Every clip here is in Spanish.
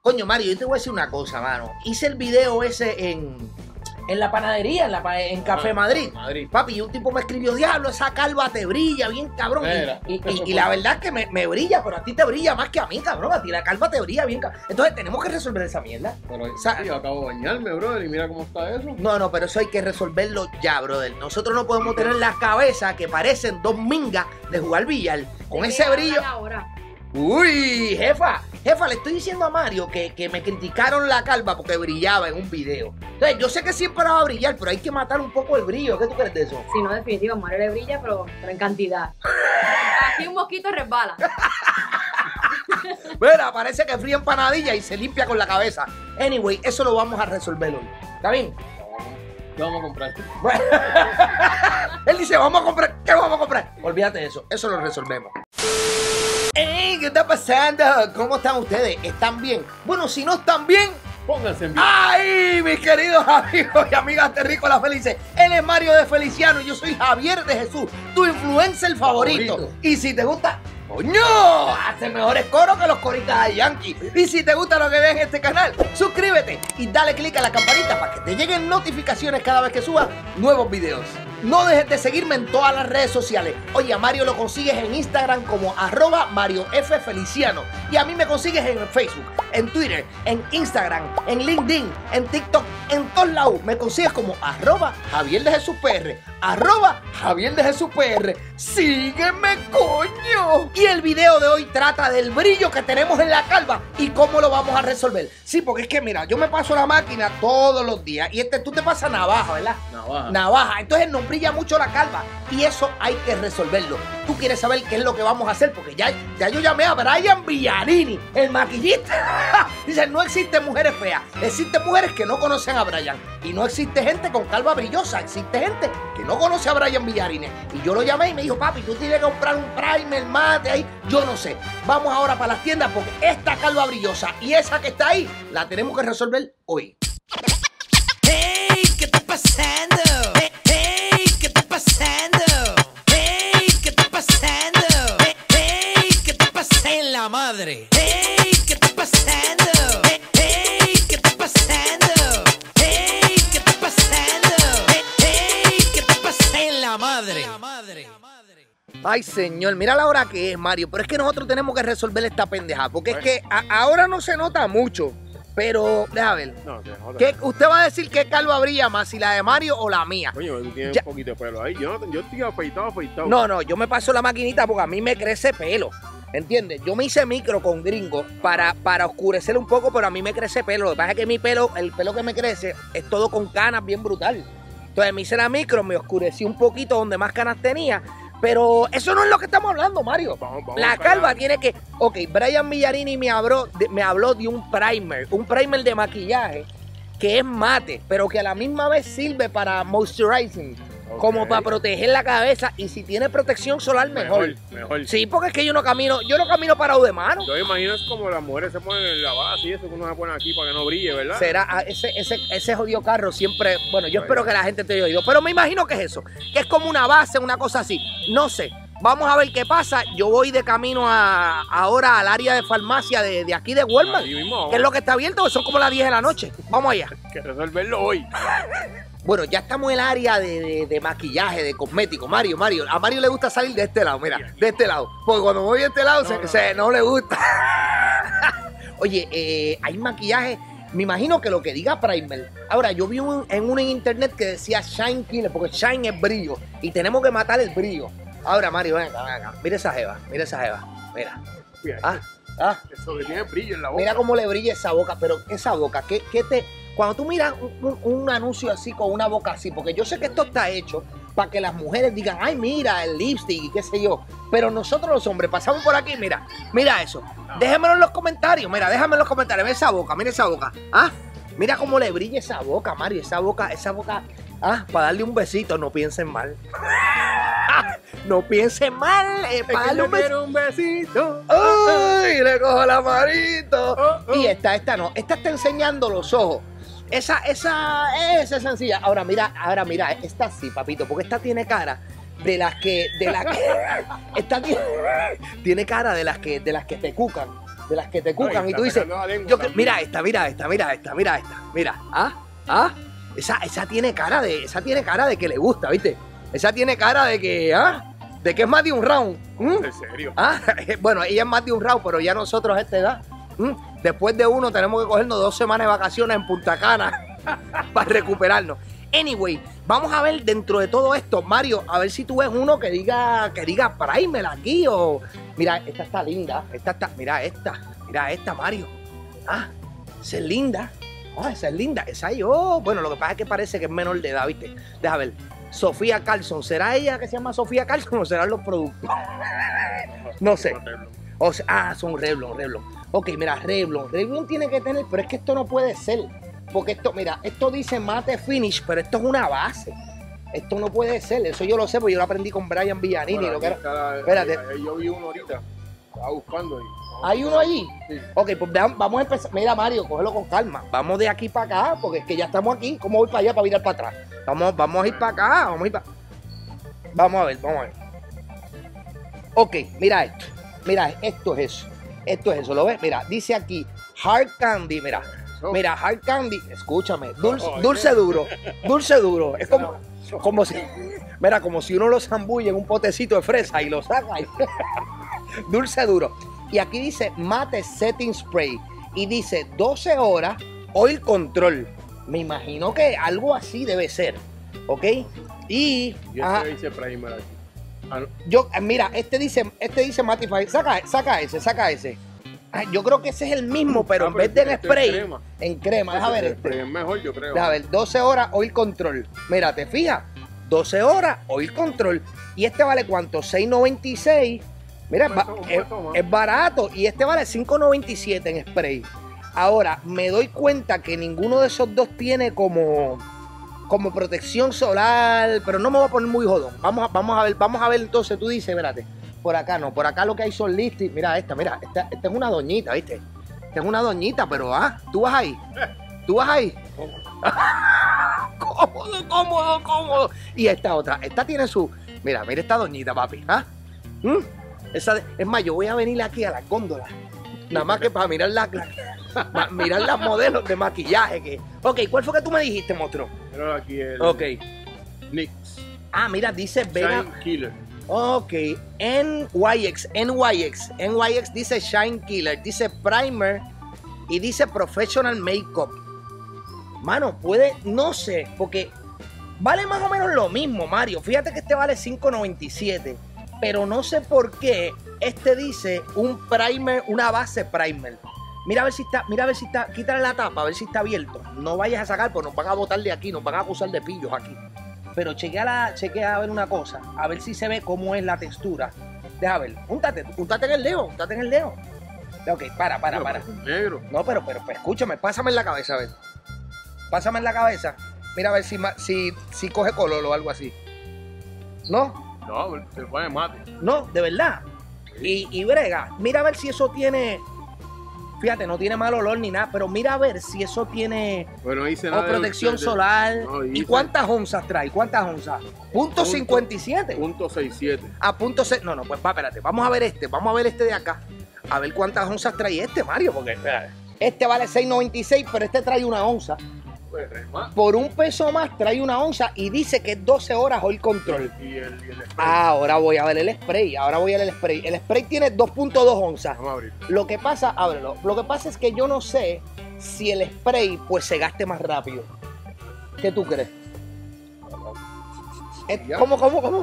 Coño, Mario, yo te voy a decir una cosa, mano. Hice el video ese en la panadería, en Café Madrid. Papi, y un tipo me escribió, diablo, esa calva te brilla bien, cabrón. Y la verdad es que me brilla, pero a ti te brilla más que a mí, cabrón. A ti la calva te brilla bien, cabrón. Entonces tenemos que resolver esa mierda. Pero yo acabo de bañarme, brother, y mira cómo está eso. No, pero eso hay que resolverlo ya, brother. Nosotros no podemos tener las cabezas que parecen dos mingas de jugar billar. Con ese brillo. Uy, jefa, le estoy diciendo a Mario que me criticaron la calva porque brillaba en un video. Entonces, yo sé que siempre va a brillar, pero hay que matar un poco el brillo. ¿Qué tú crees de eso? Sí, no, definitivo, a Mario le brilla, pero en cantidad. Aquí un mosquito resbala. Mira, parece que fría empanadilla y se limpia con la cabeza. Anyway, eso lo vamos a resolver hoy. ¿Está bien? ¿Qué vamos a comprar? Él dice, vamos a comprar. ¿Qué vamos a comprar? Olvídate de eso, eso lo resolvemos. ¡Ey! ¿Qué está pasando? ¿Cómo están ustedes? ¿Están bien? Bueno, si no están bien, pónganse en bien. ¡Ay, mis queridos amigos y amigas terrícolas felices! Él es Mario de Feliciano y yo soy Javier de Jesús, tu influencer favorito. Y si te gusta, ¡coño! Hace mejores coros que los coristas de Yankee. Y si te gusta lo que ves en este canal, suscríbete y dale click a la campanita para que te lleguen notificaciones cada vez que suba nuevos videos. No dejes de seguirme en todas las redes sociales. Oye, a Mario lo consigues en Instagram como @MarioFFeliciano. Y a mí me consigues en Facebook, en Twitter, en Instagram, en LinkedIn, en TikTok, en todos lados. Me consigues como @JavierDeJesusPR. @JavierDeJesusPR. Sígueme, coño. Y el video de hoy trata del brillo que tenemos en la calva y cómo lo vamos a resolver. Sí, porque es que mira, yo me paso la máquina todos los días y tú te pasas navaja, ¿verdad? Navaja. Entonces no brilla mucho la calva y eso hay que resolverlo. Tú quieres saber qué es lo que vamos a hacer porque ya yo llamé a Brian Villarini, el maquillista. Dice, no existen mujeres feas, existen mujeres que no conocen a Brian y no existe gente con calva brillosa, existe gente que no conoce a Brian Villarini. Y yo lo llamé y me dijo, papi, tú tienes que comprar un primer mate ahí. Yo no sé. Vamos ahora para las tiendas porque esta calva brillosa y esa que está ahí la tenemos que resolver hoy. Hey, ¿qué está pasando? Hey, ¿qué está pasando? Hey, ¿qué está pasando? Hey, ¿qué está pasando? En la madre. Hey, ¿qué está pasando? Hey, ¿qué está pasando? Hey, ¿qué está pasando? Hey, ¿qué está pasando? En la madre. Ay, señor, mira la hora que es, Mario. Pero es que nosotros tenemos que resolver esta pendeja. Porque es que ahora no se nota mucho. Pero, déjame ver. No, usted va a decir qué calva brilla más, si la de Mario o la mía. Coño, tú tienes un poquito de pelo ahí. Yo estoy afeitado. No, yo me paso la maquinita porque a mí me crece pelo. ¿Entiendes? Yo me hice micro con gringo para oscurecer un poco, pero a mí me crece pelo. Lo que pasa es que mi pelo, el pelo que me crece, es todo con canas bien brutal. Entonces me hice la micro, me oscurecí un poquito donde más canas tenía. Pero eso no es lo que estamos hablando, Mario. Vamos la calva tiene que... Ok, Brian Villarini me habló de un primer de maquillaje que es mate, pero que a la misma vez sirve para moisturizing, como para proteger la cabeza, y si tiene protección solar, mejor. Sí, porque es que yo no camino parado de mano. Yo imagino es como las mujeres se ponen la base y eso que uno se pone aquí para que no brille, ¿verdad? Será ese jodido carro siempre... Bueno, yo espero que la gente te haya oído, pero me imagino que es eso, que es como una base, una cosa así. No sé. Vamos a ver qué pasa. Yo voy de camino ahora al área de farmacia de aquí de Walmart, que es lo que está abierto, son como las 10 de la noche. Vamos allá. Hay que resolverlo hoy. Bueno, ya estamos en el área de maquillaje, de cosmético. Mario, a Mario le gusta salir de este lado, mira, de este lado. Porque cuando voy de este lado no le gusta. Oye, hay maquillaje, me imagino que lo que diga primer. Ahora, yo vi en internet que decía Shine Killer, porque Shine es brillo. Y tenemos que matar el brillo. Ahora, Mario, ven acá. Mira esa jeva. Mira. Eso que tiene brillo en la boca. Mira cómo le brilla esa boca, pero esa boca, cuando tú miras un anuncio así con una boca así, porque yo sé que esto está hecho para que las mujeres digan, ay, mira, el lipstick y qué sé yo, pero nosotros los hombres pasamos por aquí, mira eso. Déjenmelo en los comentarios, mira esa boca, mira cómo le brilla esa boca, Mario, esa boca, para darle un besito, no piensen mal. No piensen mal, para darle un besito. ¡Ay! Le cojo la manito. Y esta está enseñando los ojos. Esa es sencilla. Ahora mira, esta sí, papito, porque esta tiene cara de las que esta tiene cara de las que te cucan. De las que te cucan Ay, y tú dices, está pegando la lengua yo también. mira esta, mira. Esa tiene cara de que le gusta, ¿viste? Esa tiene cara de que, de que es más de un round. En serio. Bueno, ella es más de un round, pero ya nosotros a esta edad, después de uno tenemos que cogernos 2 semanas de vacaciones en Punta Cana para recuperarnos. Anyway, vamos a ver dentro de todo esto, Mario, a ver si tú ves uno que diga Primer aquí o... Mira, esta está linda, mira esta, Mario. Esa es linda, esa es linda, esa yo. Bueno, lo que pasa es que parece que es menor de edad, ¿viste? Deja ver, Sofía Carlson, ¿será ella que se llama Sofía Carlson o serán los productos? No sé. O sea, son Revlon. Ok, mira, Revlon tiene que tener, pero es que esto no puede ser. Porque esto, mira, esto dice Matte Finish, pero esto es una base. Esto no puede ser, eso yo lo sé, porque yo lo aprendí con Brian Villanini. Bueno, Lo que era... Espérate. Espérate. Yo vi uno ahorita. Estaba buscando ahí. ¿Hay uno allí? Sí. Ok, pues vamos a empezar. Mira, Mario, cógelo con calma. Vamos de aquí para acá, porque es que ya estamos aquí. ¿Cómo voy para allá para virar para atrás? Vamos a ir para acá, Vamos a ver. Ok, mira esto. Mira, esto es eso. ¿Lo ves? Mira, dice aquí Hard Candy, mira, Hard Candy, escúchame, dulce duro. Es como si, mira, como si uno lo zambulle en un potecito de fresa y lo saca. Dulce duro. Y aquí dice Matte Setting Spray. Y dice 12 horas Oil Control. Me imagino que algo así debe ser. ¿Ok? Y dice Primer aquí. mira, este dice Mattify. Saca ese. Yo creo que ese es el mismo, pero en vez de en spray, en crema. Deja ver este. Es mejor, yo creo. Deja ver, 12 horas Oil Control. Mira, te fijas, 12 horas Oil Control. ¿Y este vale cuánto? $6.96. Mira, es barato. Y este vale $5.97 en spray. Ahora, me doy cuenta que ninguno de esos dos tiene como protección solar, pero no me voy a poner muy jodón. Vamos a ver entonces, tú dices, espérate, por acá no, por acá lo que hay son listis. Mira, esta es una doñita, ¿viste? Esta es una doñita, pero tú vas ahí. Cómodo. Y esta otra, esta tiene su, mira esta doñita, papi, es más, yo voy a venir aquí a las góndolas, nada más que para mirar mirar las modelos de maquillaje Ok, ¿cuál fue que tú me dijiste, monstruo? Pero aquí el NYX. Mira, dice Vega. Shine Killer. Ok, NYX dice Shine Killer, dice Primer y dice Professional Makeup. Mano, no sé, porque vale más o menos lo mismo, Mario. Fíjate que este vale $5.97, pero no sé por qué este dice un primer, una base primer. Mira a ver si está, quítale la tapa, a ver si está abierto. No vayas a sacar, pues nos van a botar de aquí, nos van a acusar de pillos aquí. Pero chequea a ver una cosa, a ver si se ve cómo es la textura. Deja ver, úntate en el dedo, Ok, para. Negro. No, pero escúchame, pásame en la cabeza, a ver. Mira a ver si coge color o algo así. ¿No? No, se pone mate. No, de verdad. Y brega, mira a ver si eso tiene... Fíjate, no tiene mal olor ni nada, pero mira a ver si eso tiene bueno, dice nada protección solar. No, ¿Y cuántas onzas trae? ¿Cuántas onzas? ¿Punto 57? Punto 67. Punto 6. No, pues espérate. Vamos a ver este de acá. A ver cuántas onzas trae Mario, porque este vale $6.96, pero este trae una onza. Pues, por $1 más trae una onza y dice que es 12 horas Oil Control. Y el spray. Ahora voy a ver el spray. El spray tiene 2.2 onzas. Vamos a abrir. Lo que pasa, ábrelo. Lo que pasa es que yo no sé si el spray pues se gaste más rápido. ¿Qué tú crees? ¿Cómo?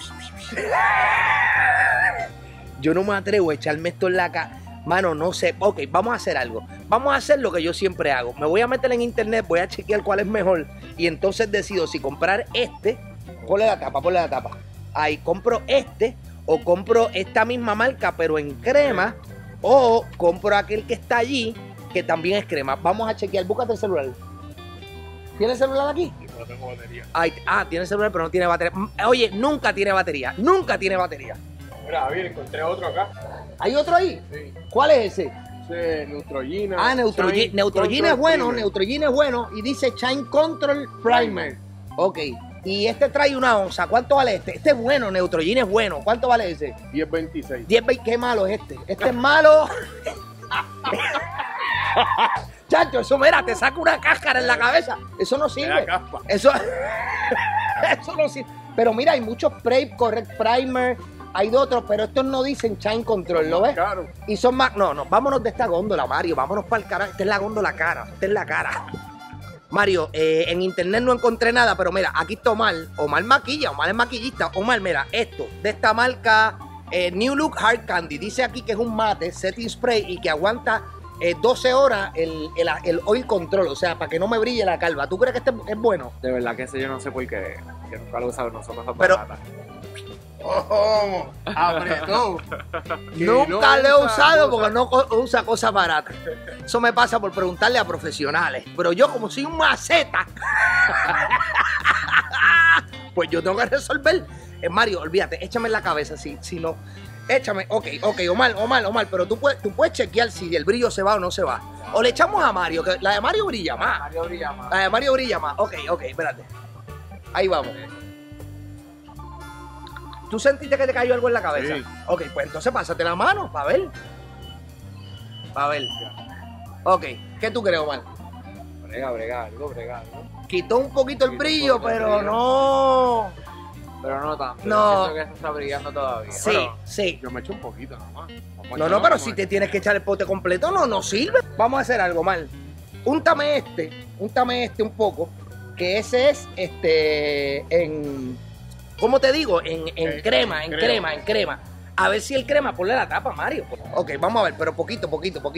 Yo no me atrevo a echarme esto en la cara. Mano, no sé. Ok, vamos a hacer algo. Vamos a hacer lo que yo siempre hago. Me voy a meter en internet, voy a chequear cuál es mejor. Y entonces decido si comprar Ponle la tapa. Ahí compro o compro esta misma marca, pero en crema. O compro aquel que está allí, que también es crema. Vamos a chequear. Búscate el celular. ¿Tiene el celular aquí? No tengo batería. Tiene el celular, pero no tiene batería. Oye, nunca tiene batería. Mira, Javier, encontré otro acá. ¿Hay otro ahí? Sí. ¿Cuál es ese? Neutrogena. Neutrogena es bueno, Neutrogena es bueno. Y dice Shine Control Primer. Ok. Y este trae una onza. ¿Cuánto vale este? Este es bueno, Neutrogena es bueno. ¿Cuánto vale ese? 10.26. 10.20. Qué malo es este. Este es malo. Chacho, eso, mira, te saca una cáscara en la cabeza. Eso no sirve. caspa. Eso no sirve. Pero mira, hay muchos Correct Primer, hay de otros, pero estos no dicen Shine Control, ¿lo ves? Claro. Y son más. No, vámonos de esta góndola, Mario. Vámonos para el carajo. Esta es la góndola cara. Esta es la cara. Mario, en internet no encontré nada, pero mira, aquí está Omar. Omar maquilla, Omar es maquillista. Omar, mira, esto, de esta marca New Look Hard Candy. Dice aquí que es un mate, setting spray y que aguanta 12 horas el oil control, o sea, para que no me brille la calva. ¿Tú crees que este es bueno? De verdad que ese yo no sé por qué. Que nunca lo he usado nosotros. Pero- Oh, apretó. Que Nunca no lo he usa usado cosas- porque no usa cosas baratas. Eso me pasa por preguntarle a profesionales. Pero yo, como soy un maceta, pues yo tengo que resolver. Mario, olvídate, échame en la cabeza si no. Échame, ok, Omar, pero tú puedes chequear si el brillo se va o no se va. O le echamos a Mario, que la de Mario brilla más. Mario brilla más. La de Mario brilla más. Ok, espérate. Ahí vamos. ¿Tú sentiste que te cayó algo en la cabeza? Sí. Ok, pues entonces pásate la mano, para ver. Para ver. Ok, ¿qué tú crees, Omar? Brega algo. Quitó un poquito el Quitó un brillo, poquito el pero brillo. no. Pero no tanto. No. Siento que eso está brillando todavía. Sí, Bueno, sí. Yo me echo un poquito nada más. No, pero si te tienes que echar el pote completo, no sirve. Vamos a hacer algo, mal. Úntame este un poco, que ese es en, ¿cómo te digo? En crema. A ver si el crema, ponle la tapa, Mario. Ok, vamos a ver, pero poquito.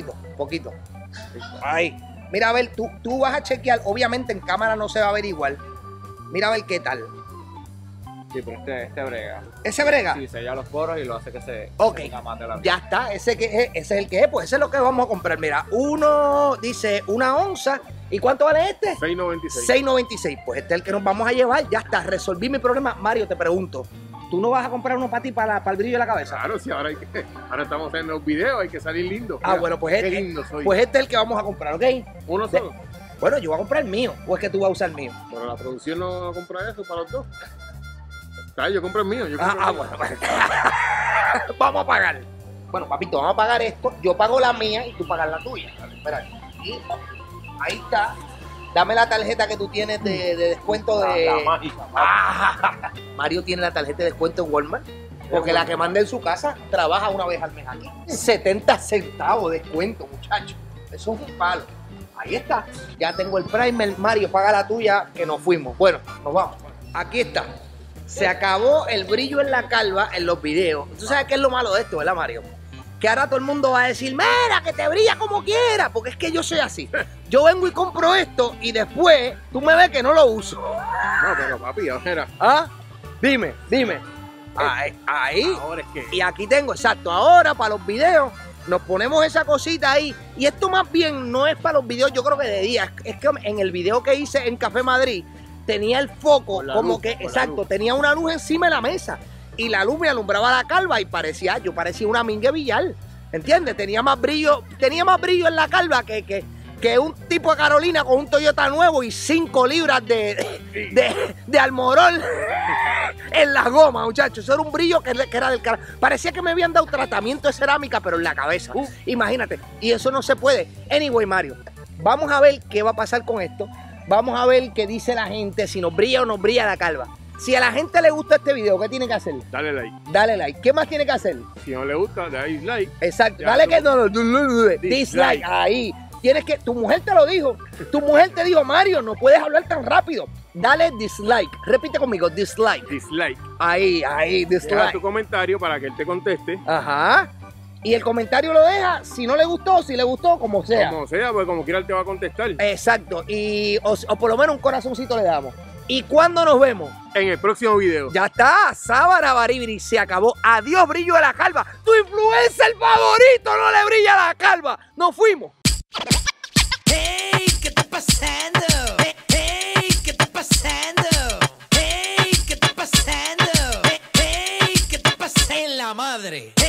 Ahí. Mira, a ver, tú vas a chequear, obviamente en cámara no se va a ver igual. Mira a ver qué tal. Sí, pero este brega. ¿Ese brega? Sí, sella los poros y lo hace que se Ok, se ponga mate la ya está, ese es el que es, pues ese es lo que vamos a comprar. Mira, uno dice 1 onza. ¿Y cuánto vale este? 6.96. 6.96. Pues este es el que nos vamos a llevar. Ya está, resolví mi problema. Mario, te pregunto, ¿tú no vas a comprar uno para ti, para el brillo de la cabeza? Claro, sí, ahora estamos haciendo los videos, hay que salir lindo. Ah, bueno, pues qué este, lindo soy. pues este es el que vamos a comprar, ¿ok? Uno solo. Bueno, yo voy a comprar el mío, o es que tú vas a usar el mío. Pero la producción no va a comprar eso para los dos. Claro, yo compro el mío. Yo compro el mío. Bueno. Vamos a pagar. Bueno, papito, vamos a pagar esto. Yo pago la mía y tú pagas la tuya. Espera. Ahí está. Dame la tarjeta que tú tienes de descuento de... La mágica. Ah, Mario tiene la tarjeta de descuento en Walmart. Porque la que manda en su casa trabaja una vez al mes aquí. 70 centavos de descuento, muchacho. Eso es un palo. Ahí está. Ya tengo el primer. Mario, paga la tuya, que nos fuimos. Bueno, nos vamos. Aquí está. Se acabó el brillo en la calva en los videos. ¿Tú sabes qué es lo malo de esto, verdad, Mario? Que ahora todo el mundo va a decir, mira, que te brilla como quiera, porque es que yo soy así. Yo vengo y compro esto y después tú me ves que no lo uso. No, pero papi, ahora. ¿Ah? Dime. Ahí. Ahora es que. Y aquí tengo, exacto, ahora para los videos nos ponemos esa cosita ahí. Y esto más bien no es para los videos, yo creo que de día. Es que en el video que hice en Café Madrid tenía el foco Con la como luz, que, con la exacto, luz. tenía una luz encima de la mesa. Y la luz me alumbraba la calva y yo parecía una mingue billar. ¿Entiendes? Tenía más brillo en la calva que un tipo de Carolina con un Toyota nuevo y 5 libras de almorol en la goma, muchachos. Eso era un brillo que era del carajo. Parecía que me habían dado tratamiento de cerámica, pero en la cabeza. Imagínate. Y eso no se puede. Anyway, Mario, vamos a ver qué va a pasar con esto. Vamos a ver qué dice la gente, si nos brilla o nos brilla la calva. Si a la gente le gusta este video, ¿qué tiene que hacer? Dale like. Dale like. ¿Qué más tiene que hacer? Si no le gusta, dale dislike. Exacto. Ya, Dale tú- que no. Dislike. Ahí. Tienes que. Tu mujer te lo dijo. Tu mujer te dijo, Mario, no puedes hablar tan rápido. Dale dislike. Repite conmigo, dislike. Dislike. Ahí, Deja dislike. tu comentario para que él te conteste. Ajá. Y el comentario lo deja si no le gustó, si le gustó, como sea. Como sea, pues como quiera él te va a contestar. Exacto. O por lo menos un corazoncito le damos. ¿Y cuándo nos vemos? En el próximo video. Ya está, Sábana Baribiri, se acabó. Adiós, brillo de la calva. Tu influencer favorito no le brilla la calva. Nos fuimos. Hey, ¿qué está pasando? Hey, ¿qué está pasando? Hey, ¿qué está pasando? Hey, ¿qué está pasando? En la madre.